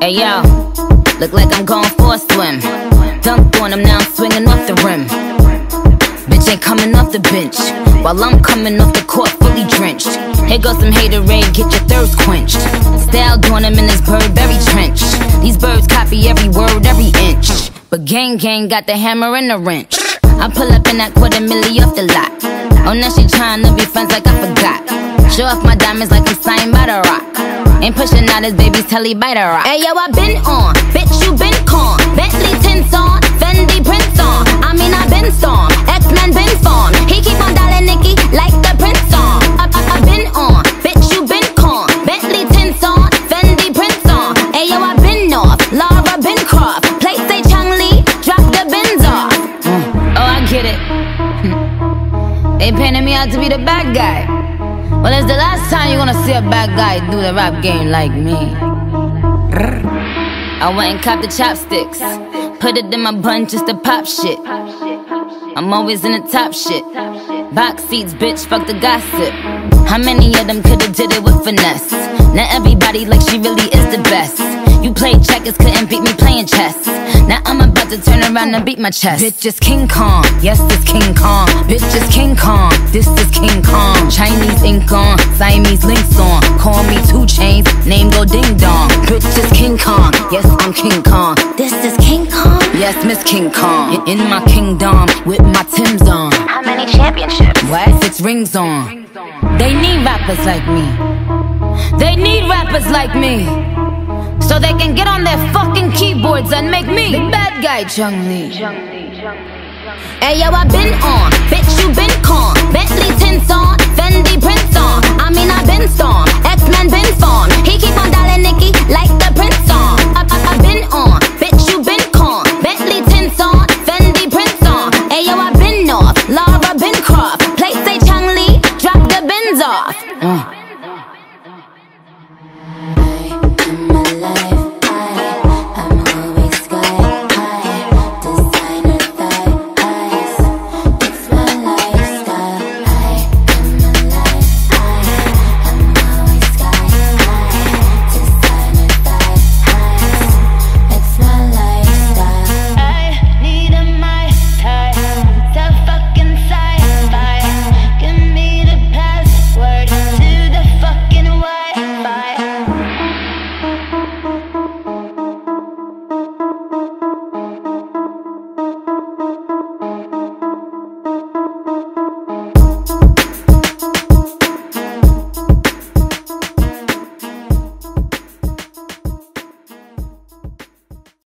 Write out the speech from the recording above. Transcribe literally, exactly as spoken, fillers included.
Hey yo, look like I'm going for a swim. Dunked on him, now I'm swinging off the rim. Bitch ain't coming off the bench, while I'm coming off the court fully drenched. Here goes some haterade, get your thirst quenched. Style doing him in this Burberry trench. These birds copy every word, every inch. But gang gang got the hammer and the wrench. I pull up in that quarter milli off the lot. Oh, now she tryna be friends like I forgot. Show off my diamonds like I'm signed by the rock. Ain't pushing out his baby's telly by the rock. Hey yo, I been on, bitch you been con. Bentley tints on, Fendi prints on. I mean I been storm, X-Men been formed. He keep on dialing Nicki like the Prince song. I, I, I been on, bitch you been con. Bentley tints on, Fendi prints on. Hey yo, I been off, Laura been Croft. Play say Chun Li, drop the bins off. Mm. Oh I get it. They painted me out to be the bad guy. Well, it's the last time you're gonna see a bad guy do the rap game like me. I went and copped the chopsticks, put it in my bun just to pop shit. I'm always in the top shit. Box seats, bitch, fuck the gossip. How many of them could've did it with finesse? Now everybody like she really is the best. You played checkers, couldn't beat me playing chess. Now I'm about to turn around and beat my chest. Bitch is King Kong, yes this King Kong. Bitch is King Kong, this is King Kong. Chinese ink on, Siamese links on. Call me two chains, name go ding dong. Bitch is King Kong, yes I'm King Kong. This is King Kong? Yes, Miss King Kong. In my kingdom, with my Timbs on. How many championships? What? Six rings on. They need rappers like me. They need rappers like me, so they can get on their fucking keyboards and make me the bad guy, Chun Li. Hey yo, I been on, bitch you been con. Bentley tints on, Fendi prints on. I mean I been storm, X-Men been formed. He keep on dialing Nicki like the Prince song. I, I, I been on,